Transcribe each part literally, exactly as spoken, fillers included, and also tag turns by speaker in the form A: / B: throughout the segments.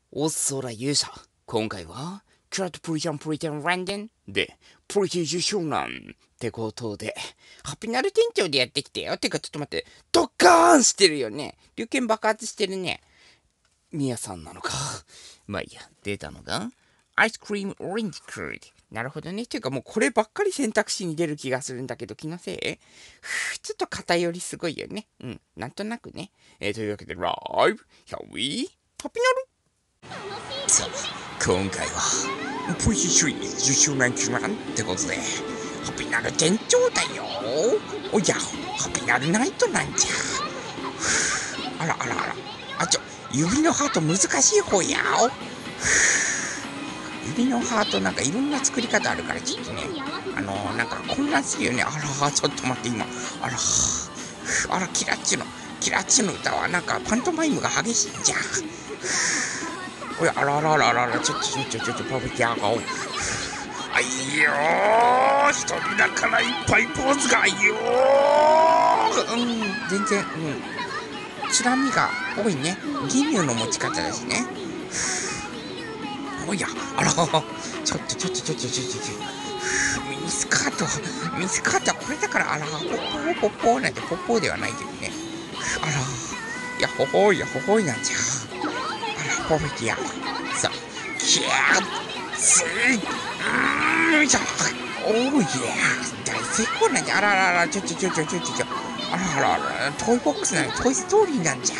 A: おっそら勇者。今回は、クラッドプリテンプリテンランデンで、プリティじゅっしゅうねんってことで、ハピナル店長でやってきてよ。てかちょっと待って、ドッカーンしてるよね。龍拳爆発してるね。ミヤさんなのか。まあいいや、出たのが、アイスクリームオレンジクルード。なるほどね。ていうかもうこればっかり選択肢に出る気がするんだけど、気のせいふぅちょっと偏りすごいよね。うん、なんとなくね。えー、というわけで、ライブ、Here we、ハピナルさあ、今回は、プリティスリーじゅっしゅうねん記念ってことで、ハピナル店長だよ。おや、ハピナルナイトなんじゃ。ふぅあらあらあら。あ、ちょ、指のハート難しい方やお。指のハートなんかいろんな作り方あるからちょっとね、あのー、なんか混乱するよね。あら、ちょっと待って今。あら、あら、キラッチの、キラッチの歌はなんかパントマイムが激しいんじゃ。おや、あらあらあらあらあら、ちょっとちょっとちょっとパブキャーがお。あいよー、一人だからいっぱいポーズがいいよー。うん、全然、うん。つらみが多いね。銀乳の持ち方だしね。おや、あら、ちょっとちょっとちょっとちょっとちょっと、ミニスカート、ミニスカートはこれだから、あら、ポッポーポッポーなんてポッポーではないけどね。あら、やほほいやほほいなんじゃ。あら、ポフェティア。さあ、キャースーうーん、じゃおーいや大成功なんじゃ。あららら、ちょちょちょちょちょちょ。あらあらあら、トイボックスなんトイストーリーなんじゃ。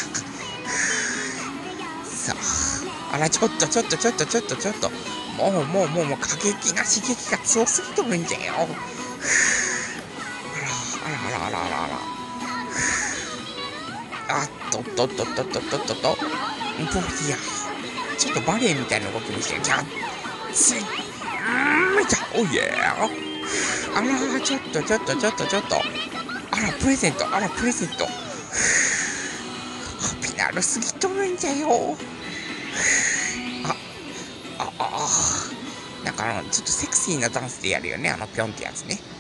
A: さあ、あら、ちょっとちょっとちょっとちょっとちょっと。もうもうもうもう過激な刺激が強すぎとるんじゃよ。あら、あらあらあらあらあら。あっとっとっとっとっとっとっとっと。ポフィア。ちょっとバレエみたいな動きもしてるじゃん。つい。うーん、じゃ、おいえあら、ちょっとちょっとちょっとちょっと。あら、プレゼント、あら、プレゼント。ハピナルすぎとるんじゃよ。あ、あ、あ、なんかあの、ちょっとセクシーなダンスでやるよね、あのぴょんってやつね。